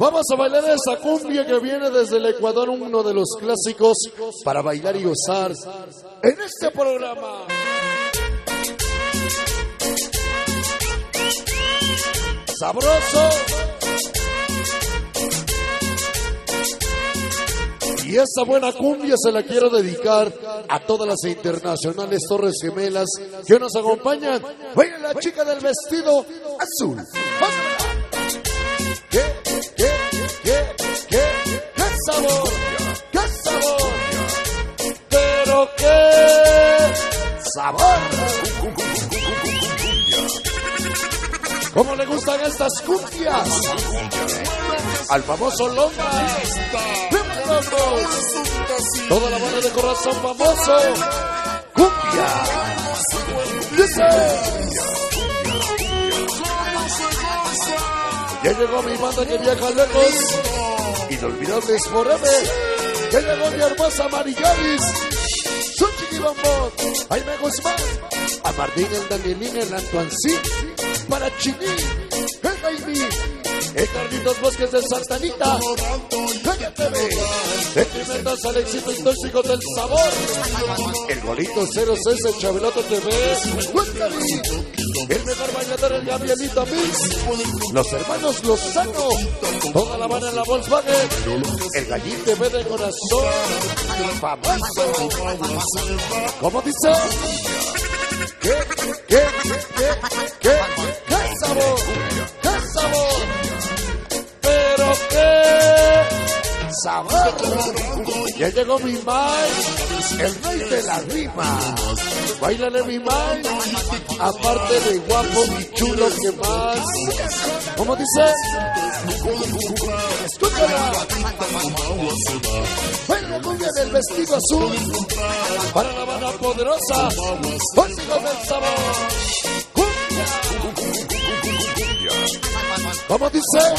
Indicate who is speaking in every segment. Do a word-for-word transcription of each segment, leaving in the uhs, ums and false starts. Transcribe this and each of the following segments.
Speaker 1: Vamos a bailar esta cumbia que viene desde el Ecuador, uno de los clásicos para bailar y gozar en este programa. Sabroso. Y esta buena cumbia se la quiero dedicar a todas las internacionales Torres Gemelas que nos acompañan. Baila la chica del vestido azul. ¿Qué? ¿Qué? ¿Qué? ¿Qué? ¿Qué sabor? ¿Qué sabor? Pero qué sabor. ¿Cómo le gustan estas cumbias? Al famoso Longa. Toda la banda de corazón famoso. Cumbia. Dice. Ya llegó mi banda que viaja lejos. Inolvidables forever. Ya llegó mi hermosa Marigalis. Su chiquibambón. Jaime Guzmán. A Martín, el Danielín, el Antoancín. Para Chiní. El Jaime. El Carlitos Bosques de Santa Anita. Calle T V. El Pimentas Alexito y Tóxicos del Sabor. El Golito cero seis, el Chabeloto T V. El mejor bailador, el Gabrielito Mix. Los hermanos Lozano. Toda la banda en la Volkswagen. El Gallín T V de corazón. Famoso. ¿Cómo dice? ¿Qué? ¿Qué? ¿Qué? ¿Qué? ¿Qué sabor? ¿Qué sabor? Pero qué sabor. Ya llegó mi Mai, el rey de la rima. Báilale mi Mai, aparte de guapo y chulo, que más. ¿Cómo dice? Escúchala. Baila la cumbia del vestido azul. Para la banda poderosa. Tóxicos del Sabor. Cumbia. ¿Cómo dice?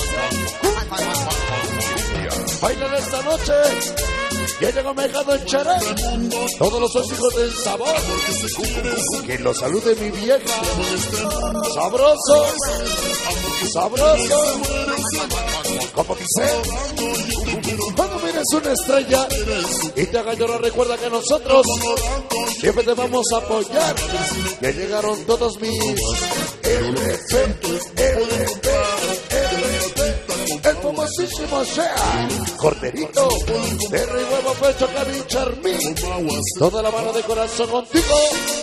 Speaker 1: Bailan esta noche. Ya llegó Mejado en Charé. Todos los Tóxicos del Sabor. Que lo salude mi vieja. Sabroso. Sabroso. ¿Cómo dice? Cuando mires una estrella y te haga llorar, recuerda que nosotros siempre te vamos a apoyar. Ya llegaron todos mis L P, L P, L P. El famosísimo sea Corderito, perro y huevo, pecho, Kevin Charmín. Toda la mano de corazón contigo.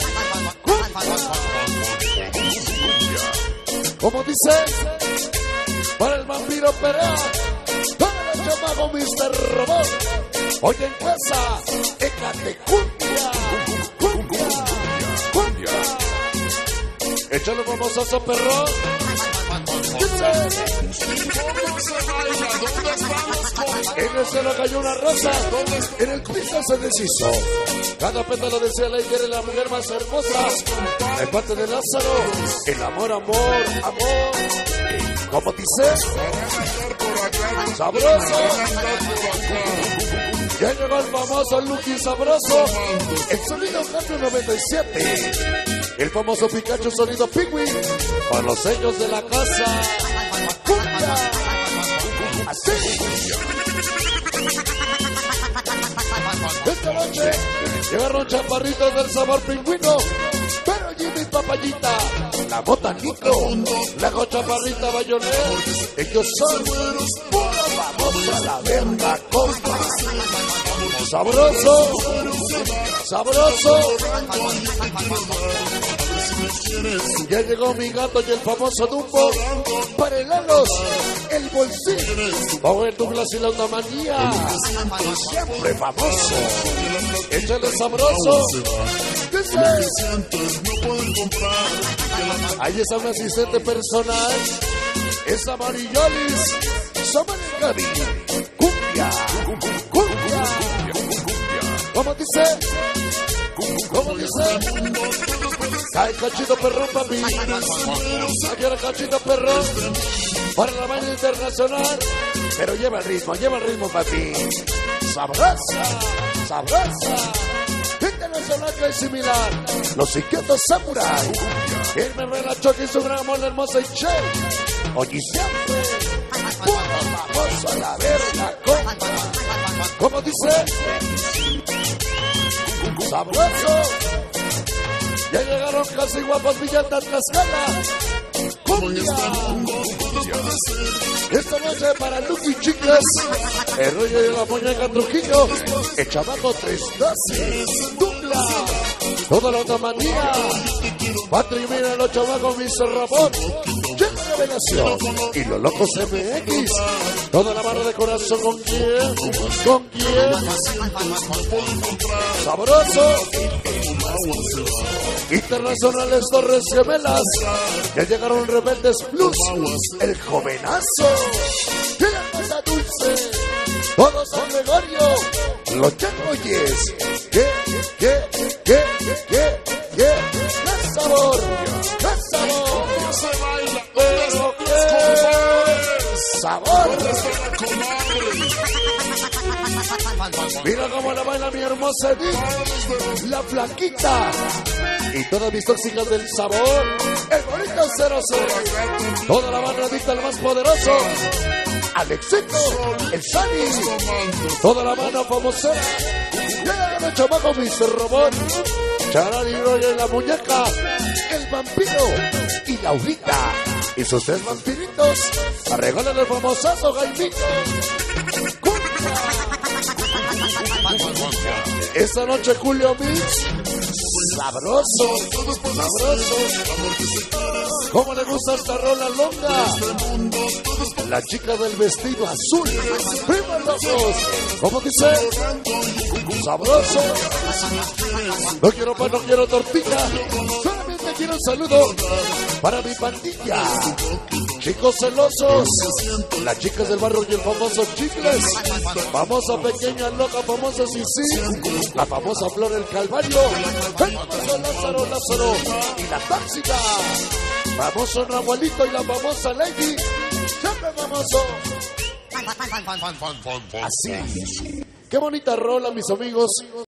Speaker 1: ¿Cómo dice? Para el vampiro Perea. Para el chamaco mister Robot. Hoy en casa, écate cumbia. Cumbia. Cumbia. Échalo famoso perro. En el cielo cayó una rosa, en el piso se deshizo. Cada pétalo desea la quiere la mujer más hermosa. De parte de Lázaro, el amor, amor, amor. ¿Cómo dice? Sabroso. Ya llegó el famoso Lucky Sabroso. El sonido Cambio noventa y siete. El famoso Pikachu sonido Pingüin. Para los sellos de la casa. ¡Cumbia! Así. Esta noche llegaron chaparritos del sabor pingüino. Pero Jimmy Papayita, la Botanito, la Chaparrita Bayonet. Ellos son pura famosa, la verga compa. Sabroso, sabroso. Ya llegó mi gato y el famoso Dumbo. Para helados, el bolsillo. Power Douglas y la Onda Manía. Siempre famoso. Échale sabroso. Ahí está un asistente personal. Es Amarillolis. Somos el Gaby. Cumbia. Cumbia. ¿Cómo dice? ¿Cómo dice? Cae cachito perrón, papi. Aquí era cachito perrón. Para la baña internacional. Pero lleva el ritmo, lleva el ritmo, papi. Sabrosa, sabrosa. Internacional que es similar. Los inquietos samurai. El me relacho que su gran amor, la hermosa y che. Oye, siempre. Puro famoso. a la verga, compa. ¿Cómo dice? Sabroso. Ya llegaron casi guapos Villanta Tlaxcala. Cumbia. Esta noche para Lucky Chicas, el rollo de la muñeca Trujillo, el chamaco tres doce, Dupla, toda la otra manía, Patri, mira los chamacos, mister Ramón, Llega Revelación y los locos M X, toda la barra de corazón, ¿con quién? ¿Con quién? Sabroso. Internacionales Torres Gemelas, ya llegaron Rebeldes Plus, el jovenazo, de la cosa dulce, todos San Gregorio, los changoyes, que, que, que, que, que, que, qué sabor, qué sabor, pero qué sabor. Mira cómo la baila mi hermosa Edith, la flaquita. Y todas mis tóxicas del sabor, el bonito cero cero. Toda la banda adicta al más poderoso, Alexito, el Sani. Toda la banda famosera, llegan los chamacos, mister Robot, Charali Roya y la muñeca, el vampiro y Laurita. Y sus tres vampiritos, arreglan el famosazo Jaimito. Esta noche Julio Mix, sabroso, sabroso. ¿Cómo le gusta esta rola longa? La chica del vestido azul, prima locos. ¿Cómo dice? Sabroso. No quiero pan, no quiero tortilla. Solamente quiero un saludo para mi pandilla. Chicos celosos, las chicas del barrio y el famoso Chicles, famosa pequeña loca, famosa Sisi, la famosa Flor el Calvario, el famoso Lázaro Lázaro y la tóxica, famoso Ramuelito y la famosa Lady, siempre famoso. Así. Qué bonita rola, mis amigos.